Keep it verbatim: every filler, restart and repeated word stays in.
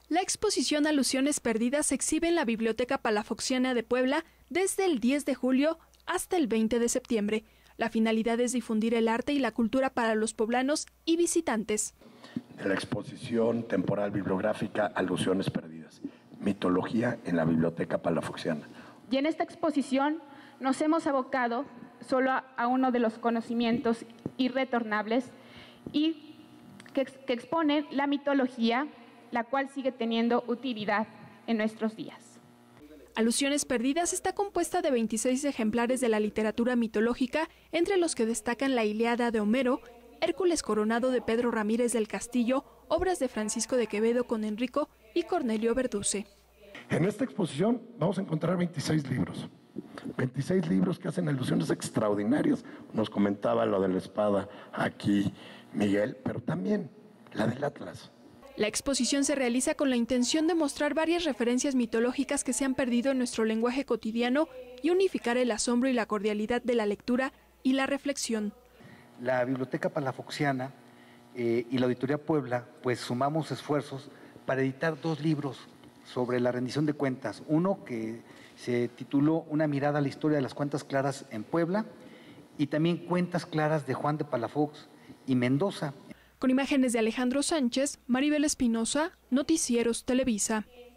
La exposición Alusiones Perdidas se exhibe en la Biblioteca Palafoxiana de Puebla desde el diez de julio hasta el veinte de septiembre. La finalidad es difundir el arte y la cultura para los poblanos y visitantes. De la exposición temporal bibliográfica Alusiones Perdidas, mitología en la Biblioteca Palafoxiana. Y en esta exposición nos hemos abocado solo a, a uno de los conocimientos irretornables y que, que expone la mitología, la cual sigue teniendo utilidad en nuestros días. Alusiones Perdidas está compuesta de veintiséis ejemplares de la literatura mitológica, entre los que destacan la Ilíada de Homero, Hércules Coronado de Pedro Ramírez del Castillo, obras de Francisco de Quevedo con Enrico y Cornelio Verduce. En esta exposición vamos a encontrar veintiséis libros, veintiséis libros que hacen alusiones extraordinarias. Nos comentaba lo de la espada aquí Miguel, pero también la del Atlas. La exposición se realiza con la intención de mostrar varias referencias mitológicas que se han perdido en nuestro lenguaje cotidiano y unificar el asombro y la cordialidad de la lectura y la reflexión. La Biblioteca Palafoxiana eh, y la Auditoría Puebla, pues sumamos esfuerzos para editar dos libros sobre la rendición de cuentas. Uno que se tituló Una mirada a la historia de las cuentas claras en Puebla y también Cuentas claras de Juan de Palafox y Mendoza. Con imágenes de Alejandro Sánchez, Maribel Espinosa, Noticieros Televisa.